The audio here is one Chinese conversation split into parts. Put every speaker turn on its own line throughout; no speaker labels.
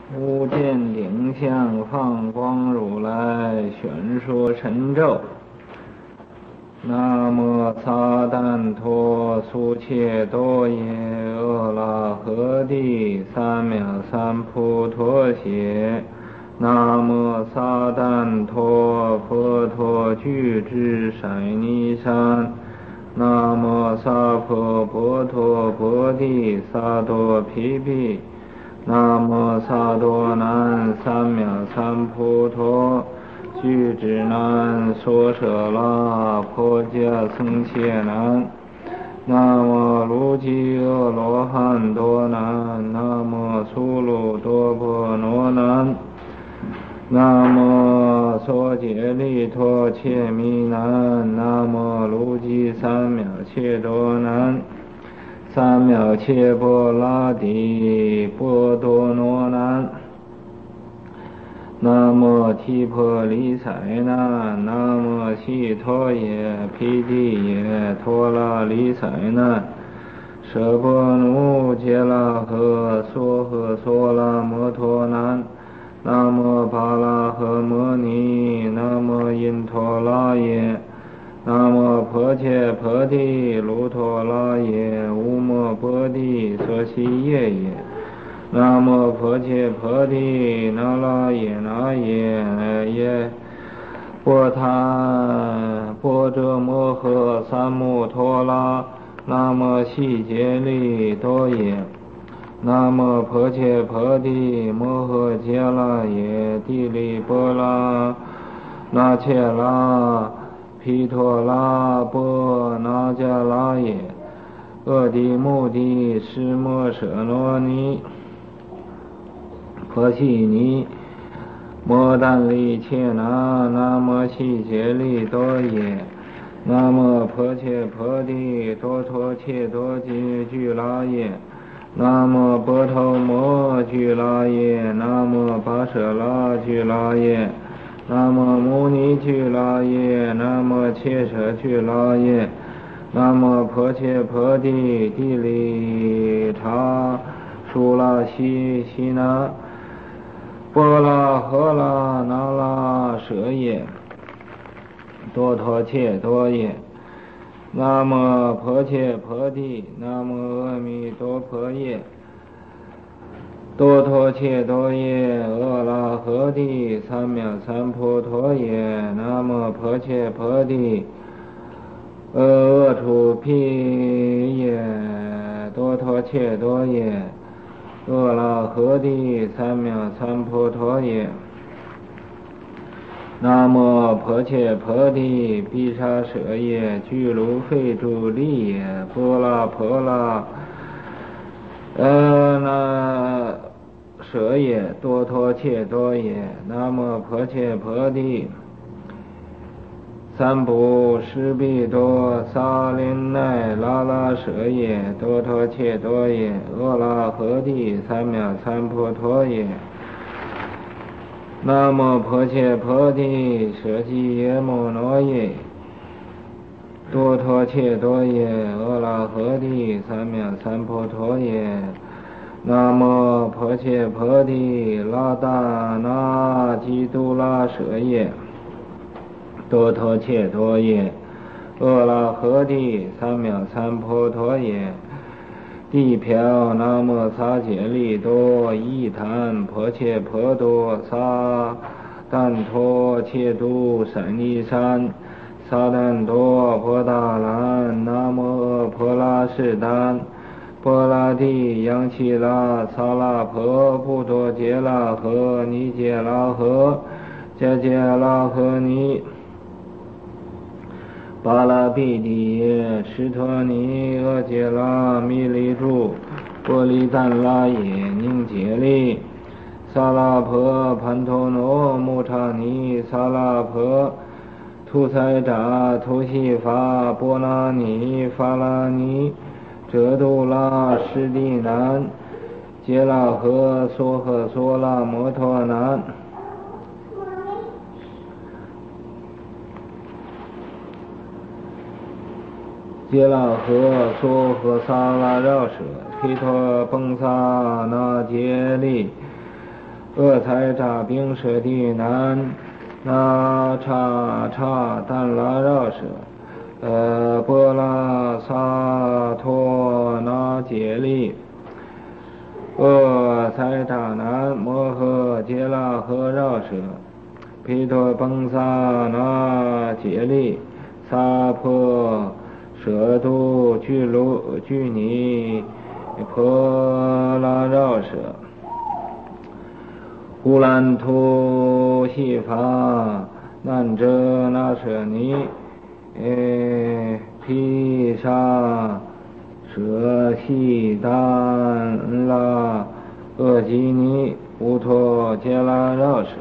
无见顶相放光如来宣说神咒。南无撒旦陀苏切多耶阿拉诃帝三藐三菩提。南无撒旦陀佛陀具智舍尼山。南无萨婆波陀波帝萨多毗毗。南无萨多南三藐三菩提。具智南娑舍那婆伽僧伽南。南无卢吉阿罗汉多南。南无苏卢多婆罗南。南无娑竭利陀切弥南。南无卢吉三藐切多南。三藐切波拉提波多罗南。南无提婆离塞那。南无悉陀耶毗帝耶陀罗离塞那。舍波奴揭拉诃娑诃娑拉摩陀南。南无巴拉诃摩尼。南无因陀罗耶。南无婆伽婆帝卢陀罗耶无摩波帝所悉耶耶。南无婆伽婆帝那拉耶那耶耶波他波遮摩诃三摩陀罗。南无悉竭利多耶。南无婆伽婆帝摩诃揭拉耶帝利波拉那切拉毗陀拉波那迦拉耶阿底穆帝释摩舍罗尼婆悉尼摩但利切那。南无悉竭利多耶。南无婆伽婆帝多陀切多吉俱拉耶。南无波头摩俱拉耶。南无巴舍拉俱拉耶。南无牟尼俱拉耶。南无切舍俱拉耶。南无婆伽婆帝帝利他苏拉西西那波拉诃拉那拉舍耶多陀切多耶。南无婆伽婆帝。南无阿弥陀佛耶。多陀切多耶阿拉诃帝三藐三菩提耶。南无婆伽婆帝阿阇毗耶多陀切多耶阿拉诃帝三藐三菩提耶。南无婆伽婆帝毗沙舍耶俱卢吠诸利耶波拉婆拉那舍耶多陀切多耶。南无婆伽婆帝三不施毗多萨林奈拉拉舍耶多陀切多耶阿拉诃帝三藐三菩提耶。南无婆伽婆帝舍基耶摩罗耶多陀切多耶阿拉诃帝三藐三菩提耶。南无婆伽婆帝拉达那基督拉舍耶多陀切多耶阿拉诃帝三藐三菩提耶。地瓢南无撒竭利多伊檀婆切婆多撒旦陀切都舍尼山撒旦多婆达兰南无阿婆拉士丹波拉提央齐拉萨拉婆布多杰拉诃尼杰拉诃迦杰拉诃尼巴拉毗帝耶湿陀尼阿杰拉弥利柱波利赞拉耶宁杰利萨拉婆盘陀罗穆刹尼萨拉婆图塞扎图西法波拉尼法拉尼遮度拉湿地南杰拉诃娑诃娑拉摩陀南。杰拉诃娑诃萨拉绕舍毗陀崩萨那杰利恶财诈兵舍地南那叉叉但拉绕舍波拉萨托那杰利恶财诈南摩诃杰拉诃绕舍毗陀崩萨那杰利萨婆舍度俱尼婆拉绕舍呼兰图悉法难遮那舍尼毗沙舍悉丹拉恶吉尼乌托杰拉绕舍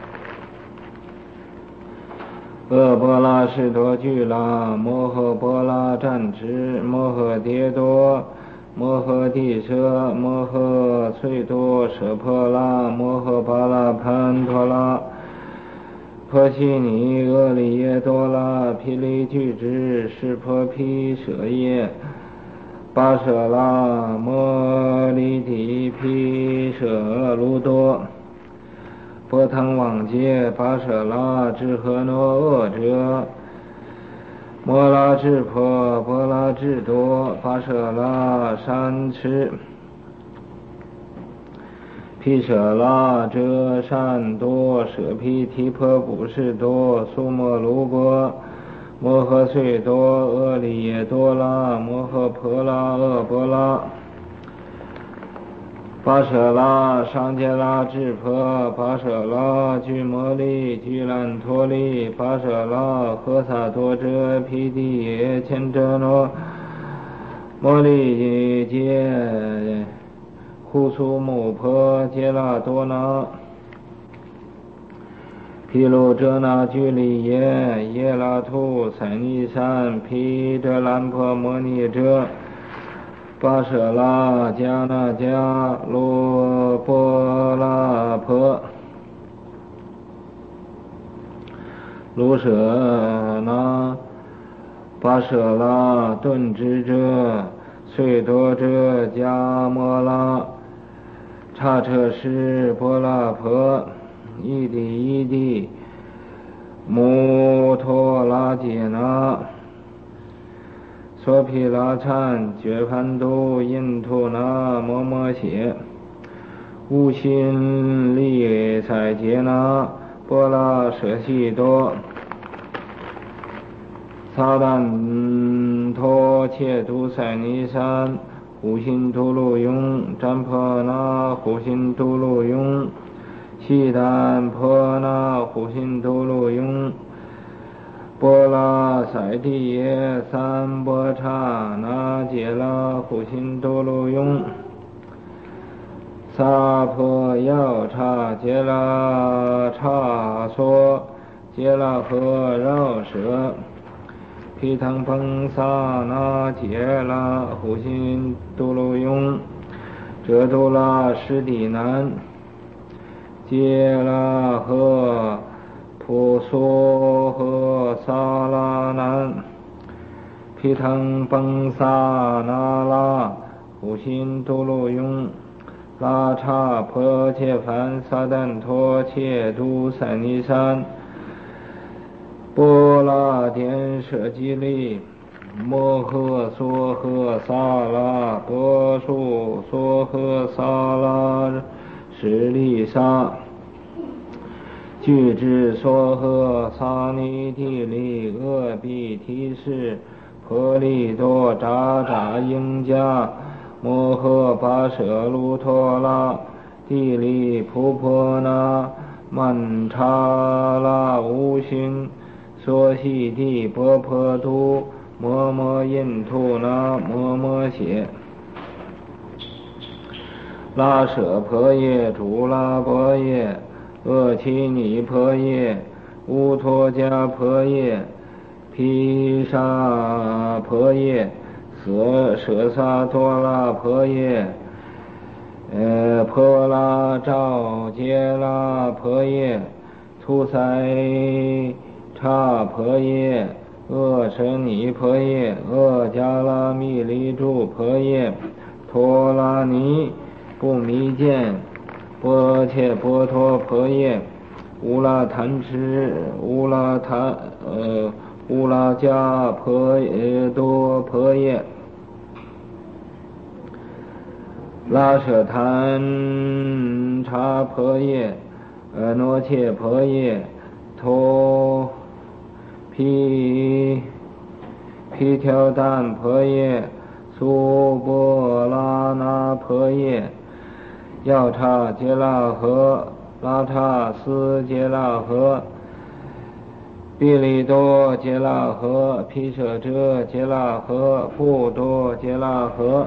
恶波拉士多俱拉摩诃波拉战直摩诃迭多摩诃帝舍摩诃翠多舍婆拉摩诃巴拉潘陀拉婆悉尼俄利耶多拉毗利俱直湿婆毗舍耶巴舍拉摩利提毗舍卢多波腾往劫巴舍拉智诃诺恶者摩拉智婆波拉智多巴舍拉善持毗舍拉遮善多舍毗提婆布士多苏摩卢波摩诃碎多恶利耶多拉摩诃婆拉恶波拉巴舍拉上杰拉智婆巴舍拉俱摩利俱兰陀利巴舍拉诃萨多遮毗帝耶千遮罗摩利杰呼苏母婆杰拉多那毗卢遮那俱利耶耶拉图塞尼山毗遮兰婆摩尼遮巴舍拉迦那迦罗波拉婆卢舍那巴舍拉顿支遮碎多遮迦摩拉刹车师波拉婆伊地摩托拉杰那娑毗拉禅觉梵都印图那摩摩血无心利塞杰那波拉舍悉多撒旦陀切图塞尼山护心图卢雍占婆那护心图卢雍悉旦婆那护心图卢雍波拉塞地耶三波刹那杰拉护心图卢雍萨婆药刹杰拉刹娑杰拉诃绕舍毗腾崩萨那杰拉护心图卢雍遮度拉湿地南杰拉诃普娑诃萨拉南毗腾崩萨那拉护心图卢雍拉刹婆切梵萨旦陀切图塞尼山波拉颠舍基利摩诃娑诃萨拉波树娑诃萨拉舍利沙具智娑诃萨尼提利阿毗提士婆利多扎扎应迦摩诃巴舍卢陀拉地利普婆那曼查拉无心娑悉地波婆图摩摩印图那摩摩血拉舍婆耶主拉婆耶恶奇尼婆耶乌陀迦婆耶毗沙婆耶舍萨多拉婆耶婆拉照杰拉婆耶图塞刹婆耶恶舍尼婆耶恶迦拉密利住婆耶陀拉尼不弥见波切波陀婆耶，乌拉贪吃乌拉迦婆耶多婆耶，拉舍贪察婆耶，诺切婆耶，陀毗条丹婆耶，苏波拉那婆耶，药叉杰拉诃，拉叉斯杰拉诃，毗利多杰拉诃，毗舍遮杰拉诃，布多杰拉诃，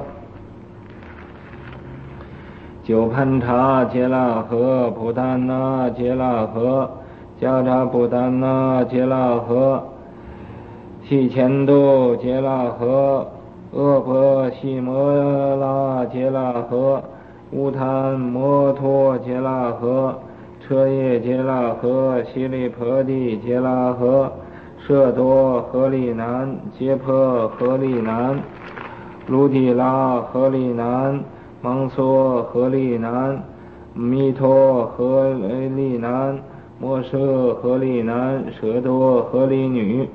九盘叉杰拉诃，布丹那杰拉诃，迦扎布丹那杰拉诃，悉乾多杰拉诃，阿婆悉摩拉杰拉诃，乌檀摩托杰拉诃，车耶杰拉诃，悉利婆地杰拉诃，舍多合利南，揭婆合利南，卢提拉合利南，芒梭合利南，弥陀合利南，摩舍合利南，舍多合利女，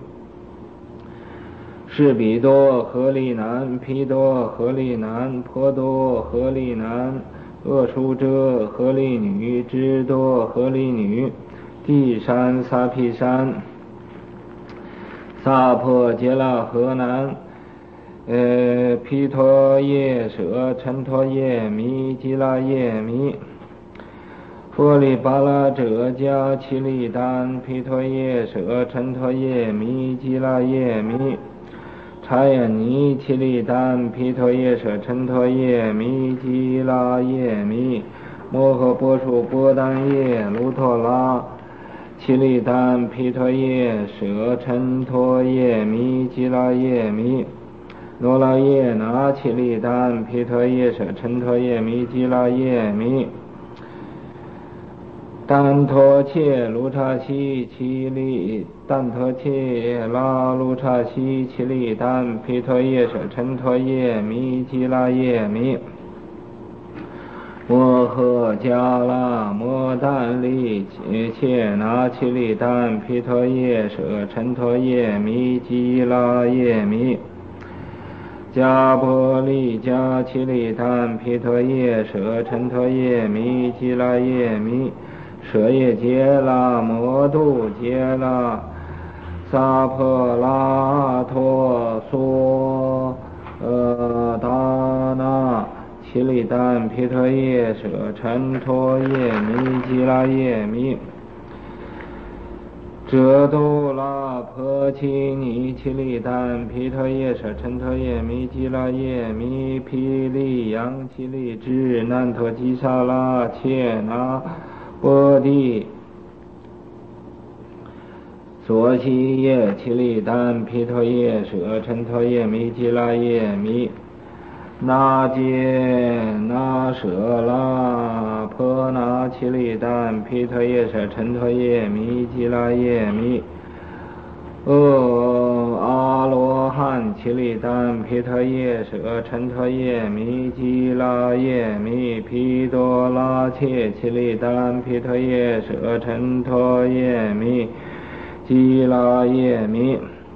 士比多合利南，毗多合利南，婆多合利南，恶书遮合利女，支多合利女，地山萨毗山，萨婆杰拉诃南，毗陀耶舍陈陀耶弥吉拉耶弥，佛利巴拉遮迦奇利丹，毗陀耶舍陈陀耶弥吉拉耶弥，察耶尼奇利丹，毗陀耶舍陈陀耶弥吉拉耶弥，摩诃波输波丹耶卢陀拉奇利丹，毗陀耶舍陈陀耶弥吉拉耶弥，罗拉耶那奇利丹，毗陀耶舍陈陀耶弥吉拉耶弥，丹陀切卢刹西奇利丹陀切拉卢刹西奇利丹，毗陀耶舍陈陀耶弥吉拉耶弥，摩诃迦拉摩丹利切那奇利丹，毗陀耶舍陈陀耶弥吉拉耶弥，迦婆利迦奇利丹，毗陀耶舍陈陀耶弥吉拉耶弥，舍耶杰拉摩度杰拉萨婆拉陀娑达那奇利丹，毗陀耶舍陈陀耶弥吉拉耶弥，遮多拉婆奇尼奇利丹，毗陀耶舍陈陀耶弥吉拉耶弥，毗利扬奇利支难陀吉萨拉切那波地所悉耶奇利丹，毗陀耶舍陈陀耶弥吉拉耶弥，那揭那舍拉婆那奇利丹，毗陀耶舍陈陀耶弥吉拉耶弥，阿罗汉奇利丹，毗陀耶舍陈陀耶弥吉拉耶弥，毗多拉切奇利丹，毗陀耶舍陈陀耶弥吉拉耶弥，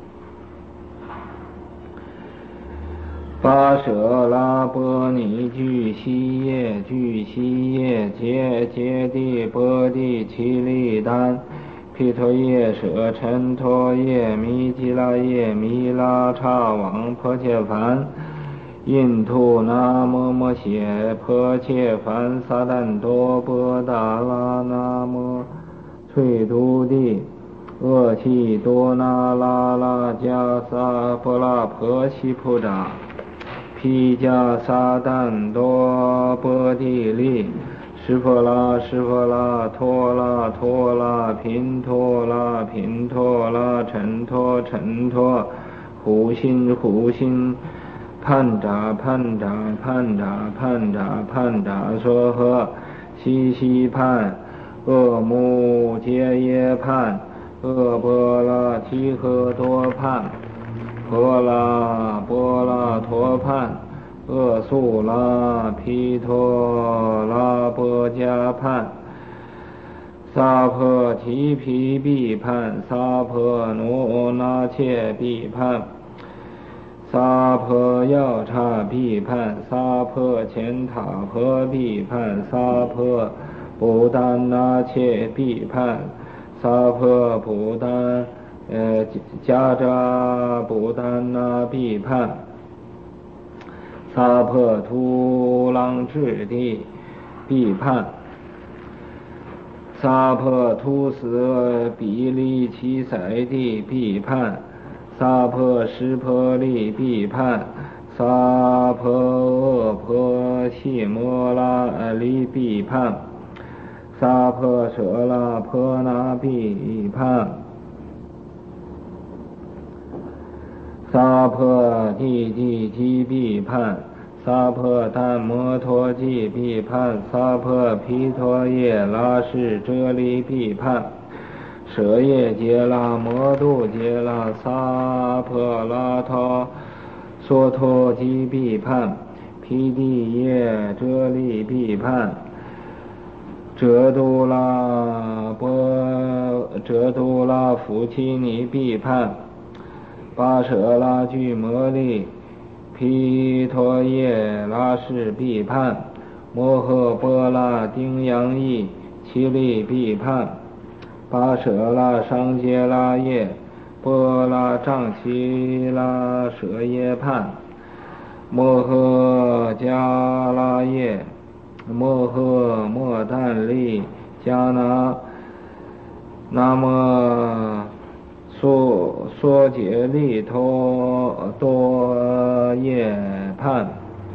巴舍拉波尼俱西耶俱西耶揭谛波地奇利丹，毗陀耶舍陈陀耶弥吉拉耶弥，拉叉王婆切梵，印度那摩摩谢婆切梵，撒旦多波达拉那摩翠都地，厄气多那拉拉迦萨婆拉婆悉菩扎，毗迦撒旦多波地利，湿婆拉湿婆拉拖拉拖拉频拖拉频拖拉尘拖尘拖，护心护心，判扎判扎判扎判扎判扎娑诃，悉悉判，恶目揭耶判，恶波拉提诃多判，波拉波拉陀判， 厄素拉毗陀拉波迦潘萨婆提毗毗潘萨婆奴那切毗潘萨婆药叉毗潘萨婆乾塔婆毗潘萨婆不丹那切毗潘萨婆不丹迦扎不丹那毗潘萨婆图朗智地毗潘萨婆图斯比利奇塞地毗潘萨婆湿婆利毗潘萨婆厄婆悉摩拉利毗潘萨婆舍拉婆那毗潘萨婆地地提毗潘萨婆檀摩陀基毗潘萨婆毗陀耶拉氏遮利毗潘舍耶揭拉摩度揭拉萨婆拉他娑陀基毗潘毗地耶遮利毗潘遮度拉夫妻尼毗潘巴舍拉居摩利毗陀耶拉氏毗潘摩诃波拉丁扬意其利毗潘巴舍拉上揭拉耶波拉藏其拉舍耶潘摩诃迦拉耶摩诃莫旦利迦那那么娑竭利多耶潘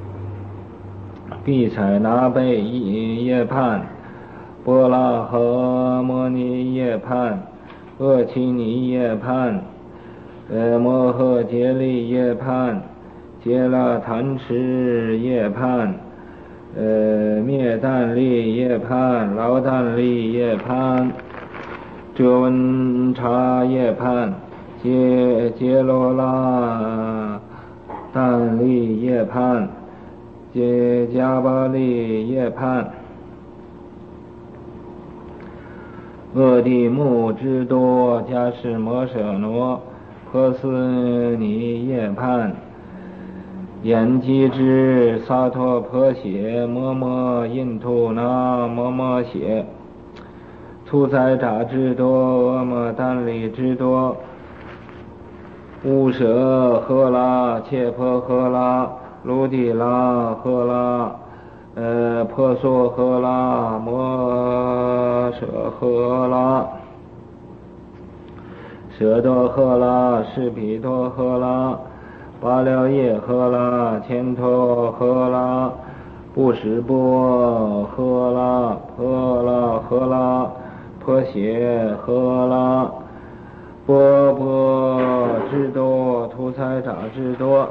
毗采那贝耶潘波拉诃摩尼耶潘厄奇尼耶潘摩诃揭利耶潘揭拉贪痴耶潘灭旦利耶潘劳旦利耶潘遮文察耶潘揭罗拉旦利耶潘迦巴利耶潘厄地木之多迦士摩舍罗婆斯尼耶潘延吉之萨陀婆血摩摩印图那摩摩血屠宰扎之多阿摩旦利之多乌舍诃拉切婆诃拉卢地拉诃拉婆娑诃拉摩舍诃拉舍多诃拉士毗多诃拉巴了耶诃拉乾陀诃拉布什波诃拉婆拉诃拉婆血诃拉波波之多屠宰扎之多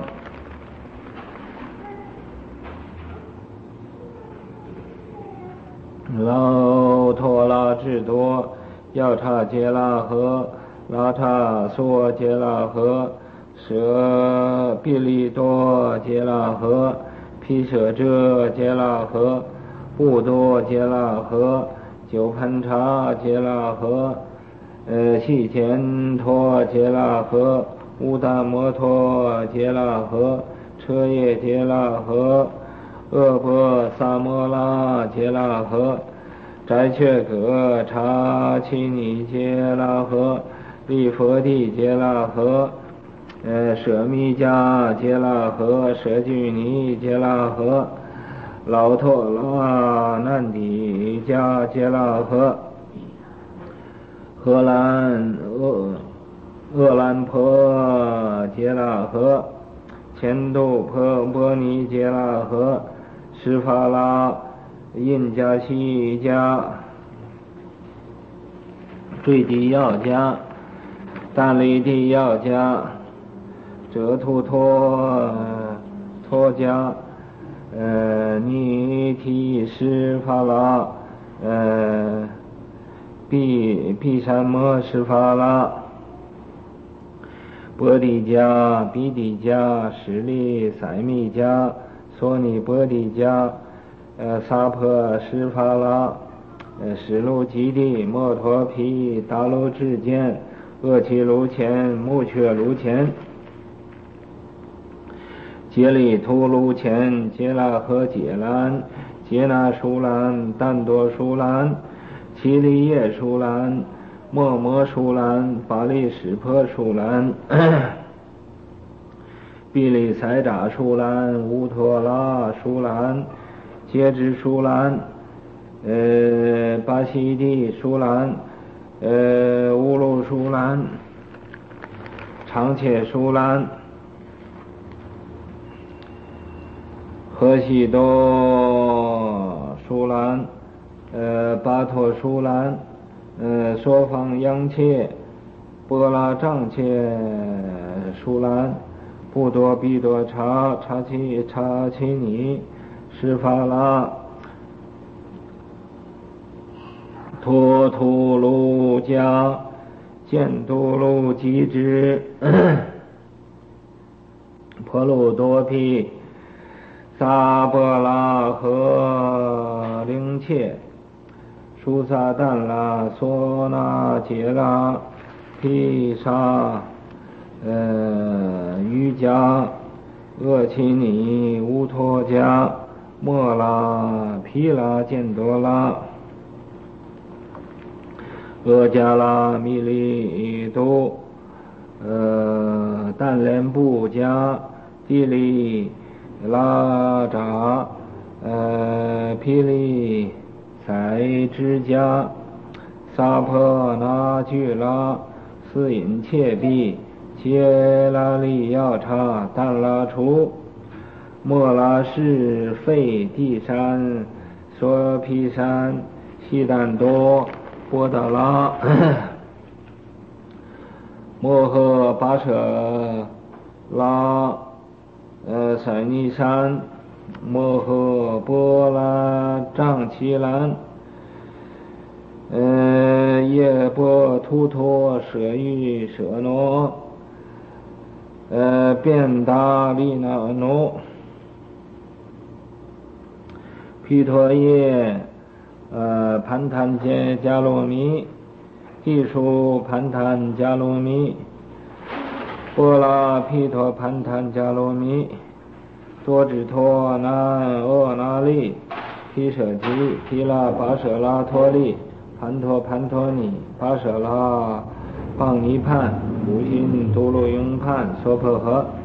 劳陀拉之多药叉揭拉诃拉叉娑揭拉诃舍毗利多揭拉诃毗舍遮揭拉诃布多揭拉诃九盘叉揭拉诃细乾陀揭拉诃乌达摩陀揭拉诃车耶揭拉诃厄婆萨摩拉揭拉诃斋却可察其尼揭拉诃利佛地揭拉诃舍弥迦揭拉诃舍居尼揭拉诃劳陀拉难底迦揭拉诃荷兰厄兰婆揭拉诃乾度婆尼揭拉诃施法拉印迦西迦坠地要迦但利地要迦遮图陀迦尼提施法拉毗山摩施法拉波地迦毗地迦舍利塞密迦娑尼波提迦，萨婆施法拉，施卢基地，摩托毗，达卢智见，恶其卢前，目却卢前，杰利图卢前，杰拉和杰兰，杰那舒兰，但多舒兰，奇利叶舒兰，摩摩舒兰，巴利湿婆舒兰，比利塞扎舒兰，乌托拉舒兰，杰支舒兰，巴西地舒兰，乌鲁舒兰，长切舒兰，河西多舒兰，巴托舒兰，说方央切，波拉藏切舒兰，布多比多查奇尼，施法拉，托图卢迦，犍都卢基支，婆卢多毗，萨波拉和灵切，舒萨旦拉，娑那杰拉，毗沙，瑜伽，厄奇尼，乌托迦，摩拉，毗拉犍多拉，厄迦拉，弥利都，但连布迦，地利拉扎，毗利塞支迦，萨婆那俱拉，斯隐切毗，切拉利要叉，但拉出，摩拉氏，吠地山，娑毗山，悉但多，波达拉，摩诃巴舍拉，塞尼山，摩诃波拉藏奇兰，耶波图托舍喻舍诺，便达利那诺，毗陀耶，盘檀揭迦罗弥，地书盘檀迦罗弥，波拉毗陀盘檀迦罗弥，多智陀那阿那利，毗舍提，毗拉巴舍拉陀利，盘陀尼，巴舍拉邦尼潘，无心多罗拥潘娑婆诃。